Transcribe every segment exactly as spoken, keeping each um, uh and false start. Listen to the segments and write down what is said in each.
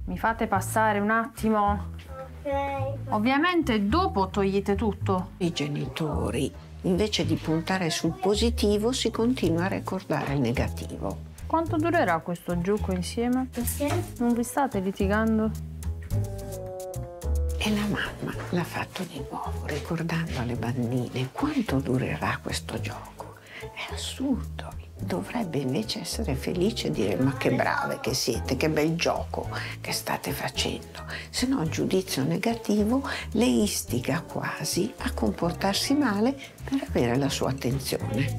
Mi fate passare un attimo? Ok. Ovviamente dopo togliete tutto. I genitori, invece di puntare sul positivo, si continua a ricordare il negativo. Quanto durerà questo gioco insieme? Perché? Non vi state litigando? E la mamma l'ha fatto di nuovo, ricordando alle bambine quanto durerà questo gioco. È assurdo. Dovrebbe invece essere felice e dire: ma che brave che siete, che bel gioco che state facendo. Se no il giudizio negativo le istiga quasi a comportarsi male per avere la sua attenzione.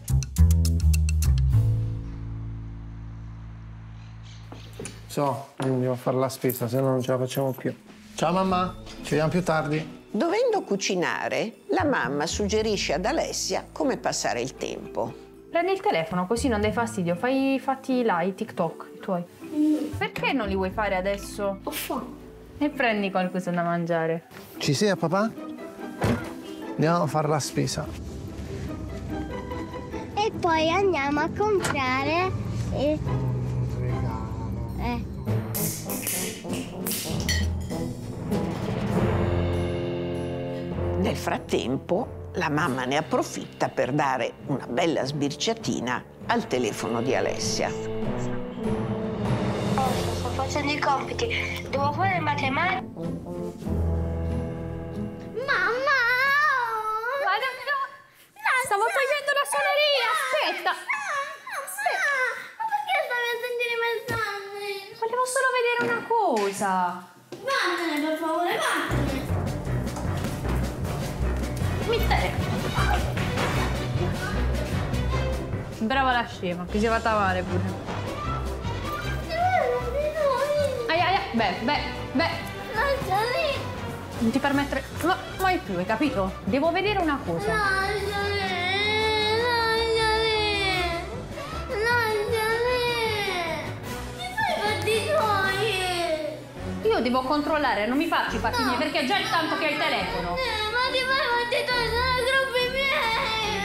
So, andiamo a fare la spesa, se no non ce la facciamo più. Ciao mamma, ci vediamo più tardi. Dovendo cucinare, la mamma suggerisce ad Alessia come passare il tempo. Prendi il telefono così non dai fastidio. Fai i fatti là, i TikTok, i tuoi. Perché non li vuoi fare adesso? Ho fame. E prendi qualcosa da mangiare. Ci sei a papà? Andiamo a fare la spesa. E poi andiamo a comprare il eh. Nel frattempo, la mamma ne approfitta per dare una bella sbirciatina al telefono di Alessia. Oh, sto facendo i compiti. Devo fare matematica. Mamma! Ma no, no. Stavo togliendo la suoneria, aspetta. Aspetta. Ma perché stavi a sentire i messaggi? Volevo solo vedere una cosa. Vattene, per favore, vattene. Mi te. Brava la scema, che si è fatta male pure. Ai, ai, ai. Beh, beh, beh. Lascia lì. Non ti permettere. Ma mai più, hai capito? Devo vedere una cosa. Lascia lì. Lascia lì. Lascia lì. Ti fai i fatti tuoi. Io devo controllare, non mi faccio i fatti miei, perché è già il tanto che hai il telefono. Eh, ma ti fai i fatti tuoi, sono troppi miei.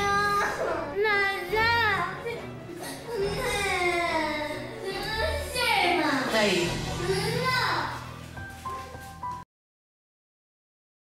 Lascia. Eh, sei una scema. Dai.